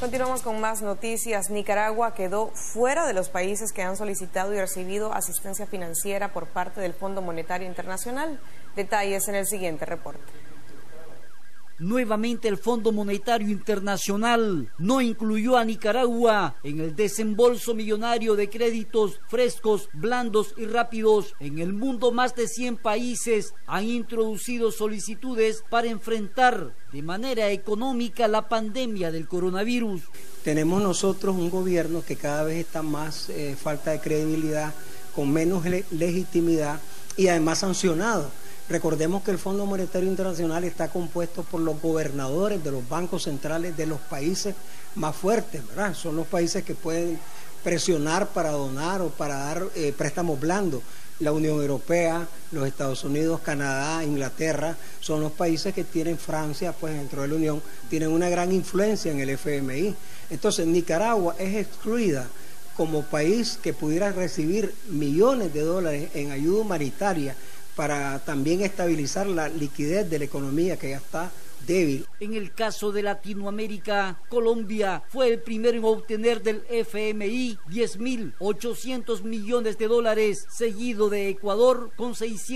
Continuamos con más noticias. Nicaragua quedó fuera de los países que han solicitado y recibido asistencia financiera por parte del Fondo Monetario Internacional. Detalles en el siguiente reporte. Nuevamente el Fondo Monetario Internacional no incluyó a Nicaragua en el desembolso millonario de créditos frescos, blandos y rápidos. En el mundo, más de 100 países han introducido solicitudes para enfrentar de manera económica la pandemia del coronavirus. Tenemos nosotros un gobierno que cada vez está más falta de credibilidad, con menos legitimidad y además sancionado. Recordemos que el Fondo Monetario Internacional está compuesto por los gobernadores de los bancos centrales de los países más fuertes, ¿verdad? Son los países que pueden presionar para donar o para dar préstamos blandos. La Unión Europea, los Estados Unidos, Canadá, Inglaterra, son los países que tienen, Francia, pues dentro de la Unión, tienen una gran influencia en el FMI. Entonces, Nicaragua es excluida como país que pudiera recibir millones de dólares en ayuda humanitaria para también estabilizar la liquidez de la economía que ya está débil. En el caso de Latinoamérica, Colombia fue el primero en obtener del FMI 10.800 millones de dólares, seguido de Ecuador con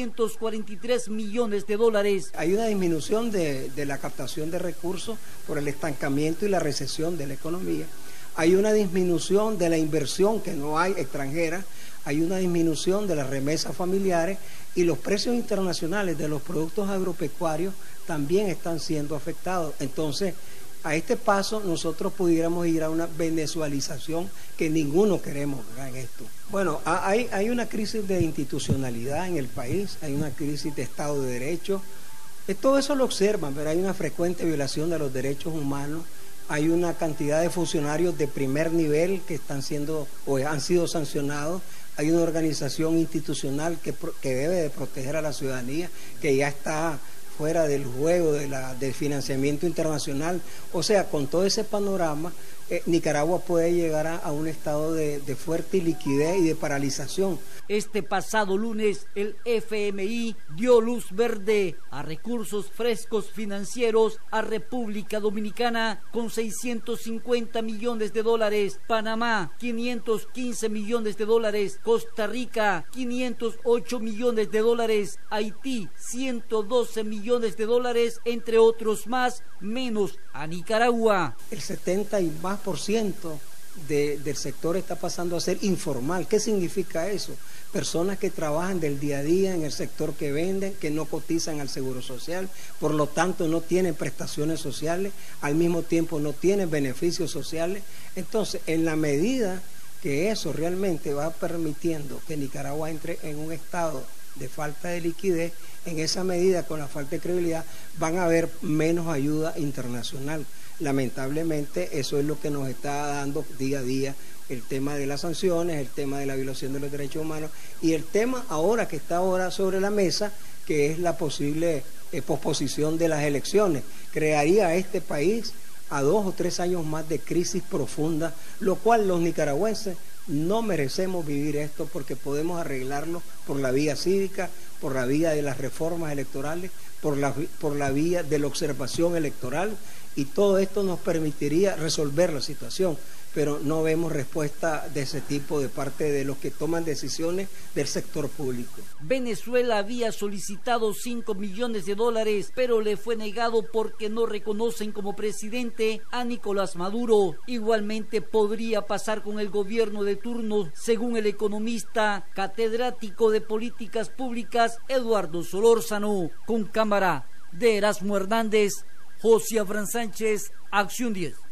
643 millones de dólares. Hay una disminución de la captación de recursos por el estancamiento y la recesión de la economía. Hay una disminución de la inversión que no hay extranjera, hay una disminución de las remesas familiares y los precios internacionales de los productos agropecuarios también están siendo afectados. Entonces, a este paso nosotros pudiéramos ir a una venezuelización que ninguno queremos, ¿verdad?, en esto. Bueno, hay una crisis de institucionalidad en el país, hay una crisis de Estado de Derecho. Todo eso lo observan, pero hay una frecuente violación de los derechos humanos. Hay una cantidad de funcionarios de primer nivel que están siendo o han sido sancionados. Hay una organización institucional que debe de proteger a la ciudadanía, que ya está fuera del juego del financiamiento internacional. O sea, con todo ese panorama, Nicaragua puede llegar a un estado de fuerte liquidez y de paralización. Este pasado lunes, el FMI dio luz verde a recursos frescos financieros a República Dominicana con 650 millones de dólares, Panamá 515 millones de dólares, Costa Rica 508 millones de dólares, Haití 112 millones de dólares, entre otros más, menos a Nicaragua. El 70 y más % del sector está pasando a ser informal. ¿Qué significa eso? Personas que trabajan del día a día en el sector que venden, que no cotizan al Seguro Social, por lo tanto no tienen prestaciones sociales, al mismo tiempo no tienen beneficios sociales. Entonces, en la medida que eso realmente va permitiendo que Nicaragua entre en un estado de falta de liquidez, en esa medida, con la falta de credibilidad, van a haber menos ayuda internacional. Lamentablemente, eso es lo que nos está dando día a día el tema de las sanciones, el tema de la violación de los derechos humanos y el tema ahora que está ahora sobre la mesa, que es la posible posposición de las elecciones. Crearía a este país a 2 o 3 años más de crisis profunda, lo cual los nicaragüenses no merecemos vivir esto, porque podemos arreglarlo por la vía cívica, por la vía de las reformas electorales, por la vía de la observación electoral, y todo esto nos permitiría resolver la situación, pero no vemos respuesta de ese tipo de parte de los que toman decisiones del sector público. Venezuela había solicitado 5 millones de dólares, pero le fue negado porque no reconocen como presidente a Nicolás Maduro. Igualmente podría pasar con el gobierno de turno, según el economista catedrático de políticas públicas Eduardo Solórzano. Con cámara de Erasmo Hernández, José Abraham Sánchez, Acción 10.